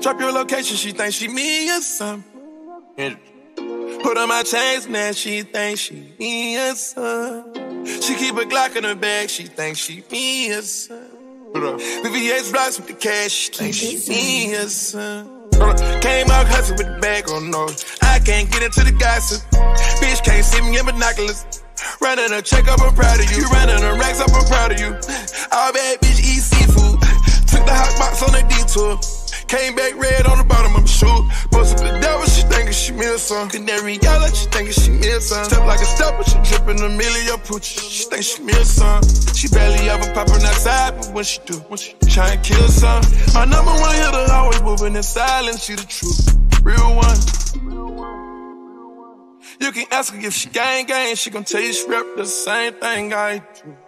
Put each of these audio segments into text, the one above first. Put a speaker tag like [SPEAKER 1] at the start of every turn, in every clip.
[SPEAKER 1] Drop your location, she thinks she me or something. Put on my chains, now she thinks she me or something. She keep a Glock in her bag, she thinks she me or something. VVS blocks with the cash, she thinks she me or something. Came out hustling with the bag, oh no, I can't get into the gossip. Bitch can't see me in binoculars. Running a check up, I'm proud of you. You running a racks up, I'm proud of you. All bad bitch eat seafood. Took the hot box on the detour. Came back red on the bottom of my shoe. Posted the devil, she thinking she me or something. Canary yellow, she thinking she me or something. Step like a stepper, she dripping a million poochie. She think she me or something. She barely ever popping outside, but when she do, try and kill something. My number one hitter, always moving in silence. She the truth, real one. You can ask her if she gang, she gon' tell you she rep the same thing I do.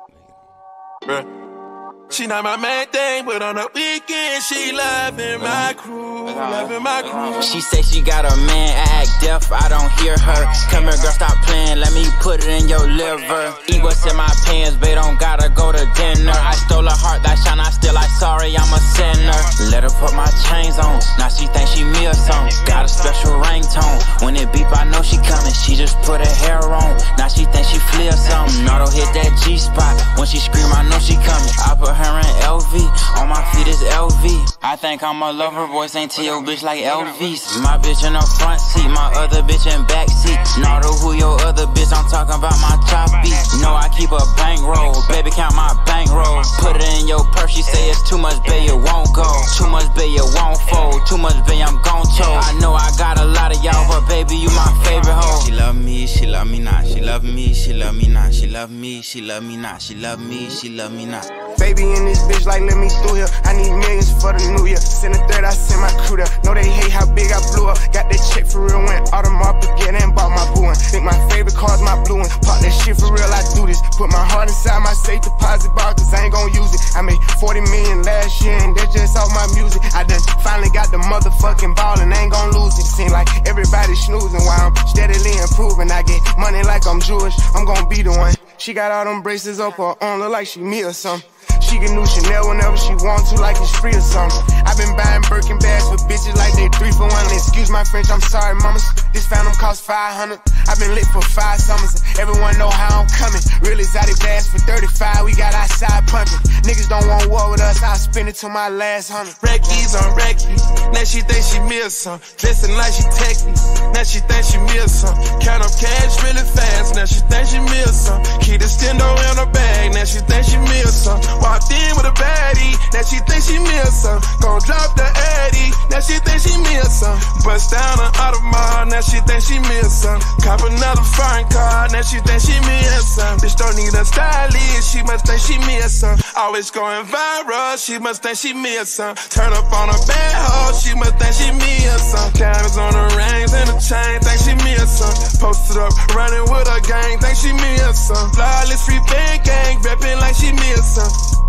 [SPEAKER 1] Bruh. She not my main thing, but on the weekend, she loving my crew, loving my crew.
[SPEAKER 2] She say she got a man, I act deaf, I don't hear her. Come here, girl, stop playing, let me put it in your liver. Eat what's in my pants, babe, don't gotta go to dinner. I stole her heart, that shine, I still like sorry, I'm a sinner. Let her put my chains on, now she think she me or something. Got a special ringtone, when it beep, I know she coming. She just put her hair on, now she think she flee or something. Auto hit that G-spot, when she scream, I know she coming. I put her in LV, on my feet is LV. I think I'm a lover, boys ain't to your bitch like Elvis. My bitch in the front seat, my other bitch in back seat. Nardo, who your other bitch, I'm talking about my top beat. No, I keep a bankroll, baby count my bankroll. Put it in your purse, she say it's too much, babe, it won't go. Too much, babe, it won't fold. Too much, babe, I'm gon' choke. I know I got a lot of y'all, but baby, you my favorite hoe. She love me, she love me not. She love me, she love me not. She love me, she love me not. She love me, she love me not.
[SPEAKER 3] Baby in this bitch like let me through here. I need millions for the new year. Send a third, I send my crew there. Know they hate how big I blew up. Got that check for real, went Audemars Piguet and bought my boo one. Think my favorite car's my blue one. Pop that shit for real, I do this. Put my heart inside my safe deposit box, cause I ain't gon' use it. I made 40 million last year and that's just off my music. I done finally got the motherfucking ball and I ain't gon' lose it. Seem like everybody snoozing while I'm steadily improving. I get money like I'm Jewish, I'm gon' be the one. She got all them braces up her arm, look like she me or something. She get new Chanel whenever she want to, like it's free or something. I been buying Birkin bags for bitches like they 3 for 1. Excuse my French, I'm sorry, mama. This Phantom cost 500. I been lit for 5 summers. Everyone know how I'm coming. Real exotic bags for 35. We got outside pumping. Niggas don't want war with us. I'll spend it till my last 100.
[SPEAKER 1] Reckies on Reckies. Now she think she me or something. Dressing like she techie. Now she think she me or something. Count up cash really fast. Now she think she me or something. Keep the stendo in her bag. Now she think she me or something. Walked in with a baddie. Now she think she me or something. Gon' drop the Addy. Now she think she me or something. Bust down an Audemars. Now she think she me or something. Cop another foreign car. Now she think she me or something. Bitch don't need a stylist. She must think she me or something. Always going viral. She must think she me or something. Turn up on a bad hoe. She must think she me or something. Cameras on the rings and the chain. Think she me or something. Posted up running with a gang. Think she me or something. Flawless free big gang. Reppin' like she me or something.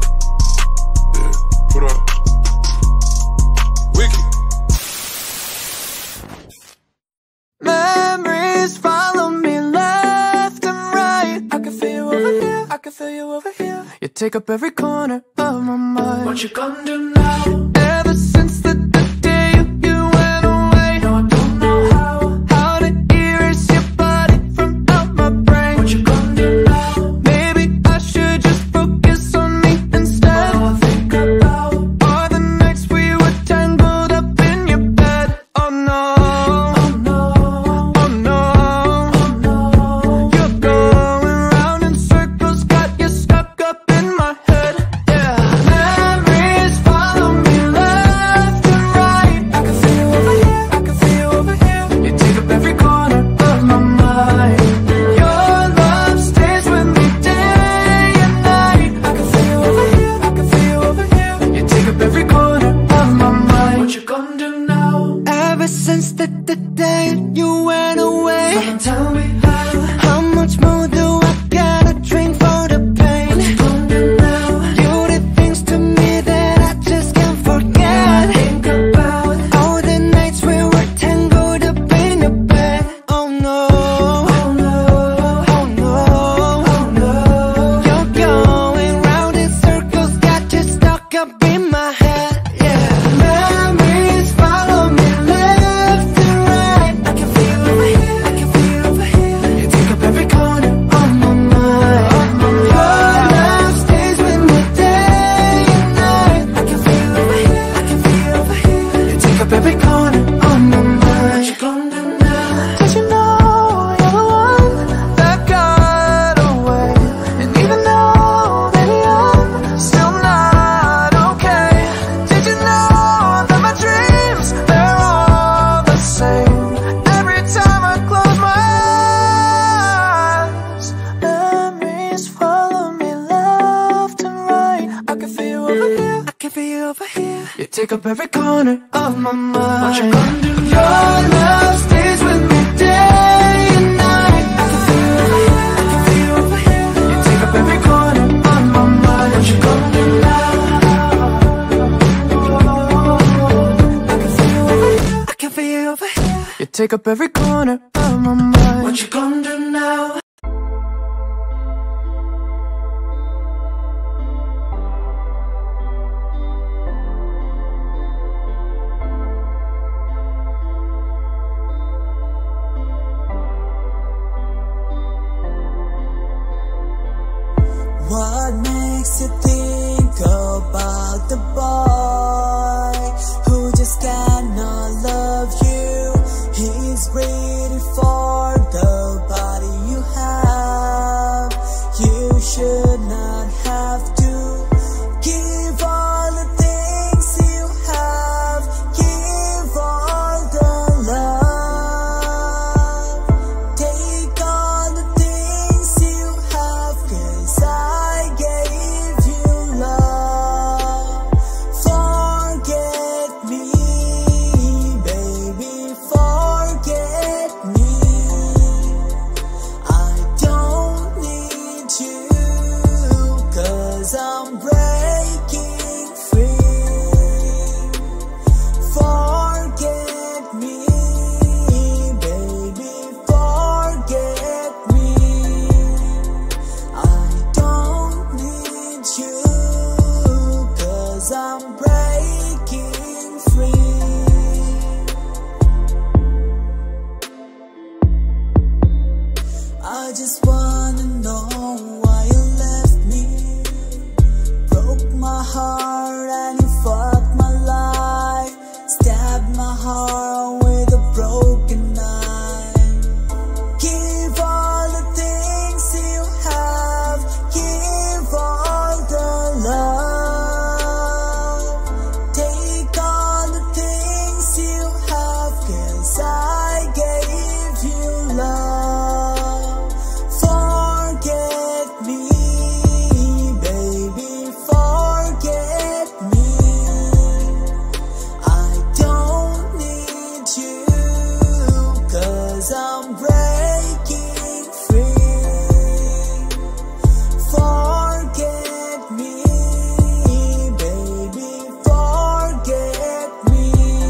[SPEAKER 1] Yeah, put up. Wicked.
[SPEAKER 4] Memories follow me left and right. I can feel you over here, I can feel you over here. You take up every corner of my mind. What you gonna do now? Ever since the day you went away, no, I don't know how to erase your body from out my brain. What you gonna do now? Maybe I should just focus on me instead. All I think about are the nights we were tangled up in your bed. Oh no. Left take up every corner of my mind. What you gonna do? Your love stays with me day and night. I can feel you over here, I can feel you over here. You take up every corner of my mind. What you gonna do now? I can feel you over here, I can feel you over here. You take up every corner of my mind. What you gonna do now?
[SPEAKER 5] What makes you think about the boy who just cannot love you? He's waiting for the body you have. You should not have to give all the things you have. Give all the love. Take all the things you have, 'cause I gave you love. Forget me, baby, forget me. I don't need you, 'cause I'm breaking free. Forget me, baby, forget me. I don't need you, 'cause I'm breaking free. I just wanna know why you left me. Broke my heart and you fucked my life. Stabbed my heart with a broken knife. Give all the things you have. Give all the love. Take all the things you have, 'cause I gave you love. Forget me, baby, forget me. I don't need you, 'cause I'm breaking free. Forget me, baby, forget me.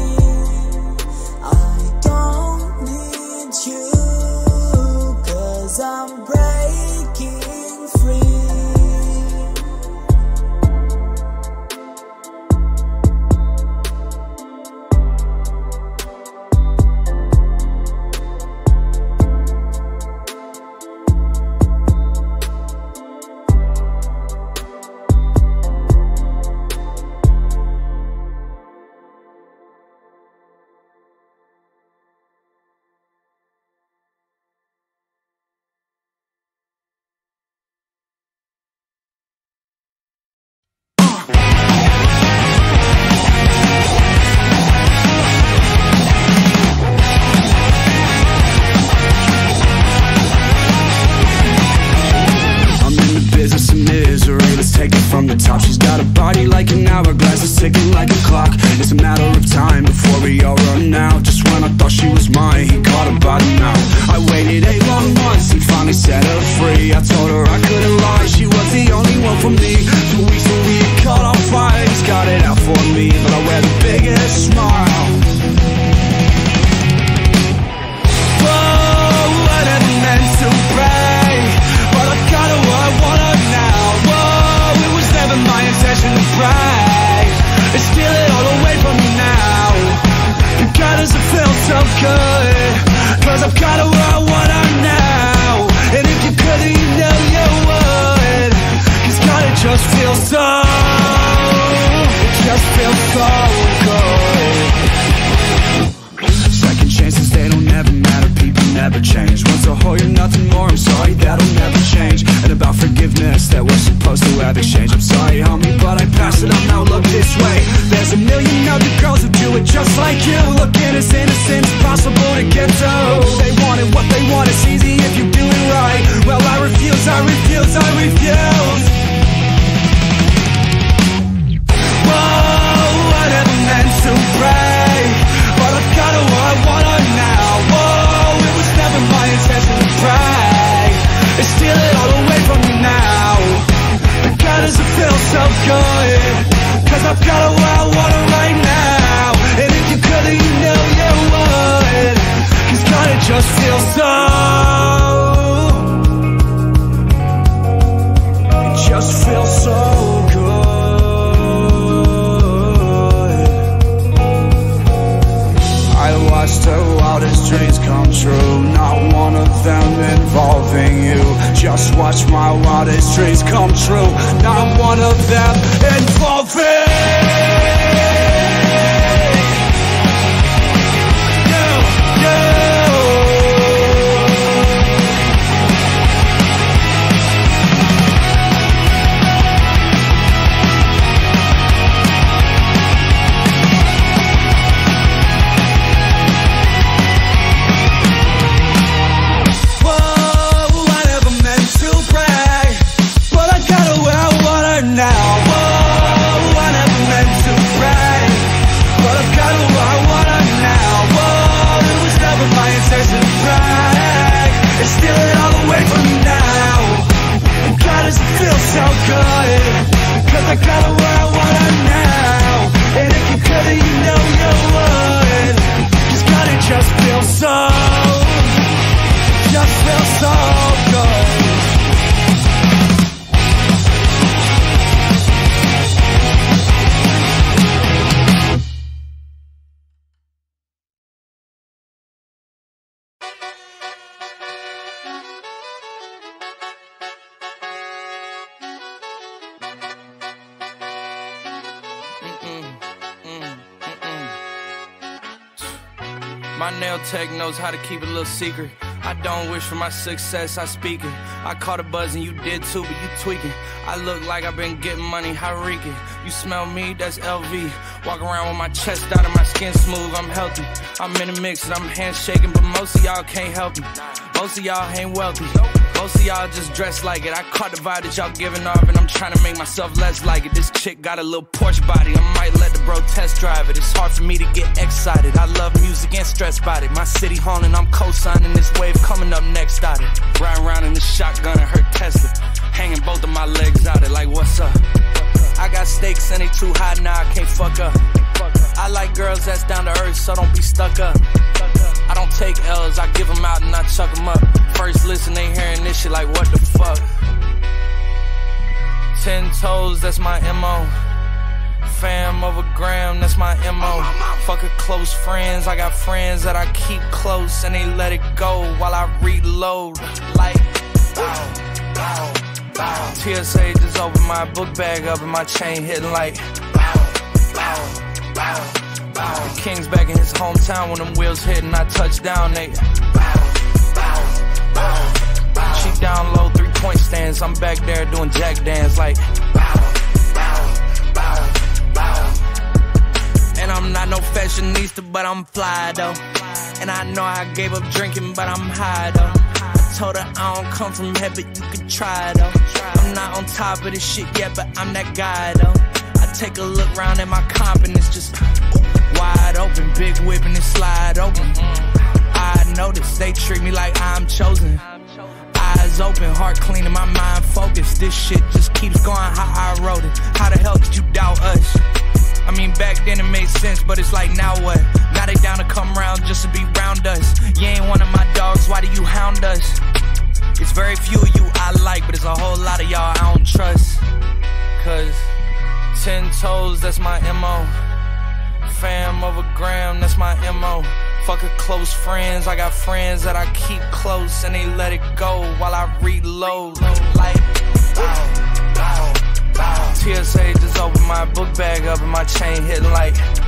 [SPEAKER 5] I don't need you, 'cause I'm breaking free.
[SPEAKER 6] I'm in the business of misery, let's take it from the top. She's got a body like an hourglass, it's ticking like a clock. It's a matter of time before we all run out. Just when I thought she was mine, he caught her by the mouth. I waited 8 long months, he finally set her free. I told her I couldn't lie, she was the only one for me. 2 weeks and we caught on fire, he's got it out for me, but I wear the biggest smile. Whoa, I never meant to break, but I got her what I want her now. Whoa, it was never my intention to break and steal it all away from me now. The God doesn't feel so good, 'cause I've got her what I want her now. And if you could, then you know you would, 'cause God, it just feels so, it just feels so good. Second chances, they don't ever matter, people never change. Once a whole, you're nothing more, I'm sorry, that'll never change. And about forgiveness that we're supposed to have exchange. I'm sorry, homie, but I passed it on, now look this way. There's a million other girls who do it just like you, looking as innocent as possible to get to. They wanted what they want, it's easy if you do it right. Well, I refuse, I refuse, I refuse. Whoa, I never meant just watch my wildest dreams come true. Now I'm one of them involving. So good, 'cause I got it where I want it now. And if you could, you know you would. 'Cause God, it just feels so good.
[SPEAKER 7] My nail tech knows how to keep it a little secret. I don't wish for my success, I speak it. I caught a buzz and you did too, but you tweaking. I look like I've been getting money, how reeking. You smell me, that's LV. Walk around with my chest out and my skin smooth, I'm healthy. I'm in a mix and I'm handshaking, but most of y'all can't help me. Most of y'all ain't wealthy. Most of y'all just dress like it. I caught the vibe that y'all giving off and I'm trying to make myself less like it. This chick got a little Porsche body, I might let the bro test drive it. It's hard for me to get excited. I love music and stress about it. My city haunting, I'm co-signing this wave coming up next out it. Riding around in the shotgun and her Tesla. Hanging both of my legs out it like what's up? I got stakes and they too high now, I can't fuck up. I like girls that's down to earth, so don't be stuck up. I don't take L's, I give them out and I chuck them up. First listen, they hearing this shit like what the fuck? 10 toes, that's my MO. Fam over gram, that's my MO. Fuck a close friends, I got friends that I keep close and they let it go while I reload. Like, bow, bow, bow. TSA just opened my book bag up and my chain hitting like, bow, bow, bow, bow. The king's back in his hometown when them wheels hit and I touch down, they bow, bow, bow, bow. She down low, 3-point stands, I'm back there doing jack dance like, bow, bow, bow, bow. And I'm not no fashionista, but I'm fly though. And I know I gave up drinking, but I'm high though. I told her I don't come from heaven, you can try though. I'm not on top of this shit yet, but I'm that guy though. I take a look round at my confidence, just wide open, big whip and it slide open. I notice they treat me like I'm chosen. Eyes open, heart clean and my mind focused. This shit just keeps going how I wrote it. How the hell did you doubt us? I mean, back then it made sense, but it's like, now what? Now they down to come round just to be round us. You ain't one of my dogs, why do you hound us? It's very few of you I like, but it's a whole lot of y'all I don't trust. Cause 10 toes, that's my MO. Fam over gram, that's my MO. Fuck a close friends, I got friends that I keep close and they let it go while I reload. Like, bow, bow, bow. TSA just opened my book bag up and my chain hitting like,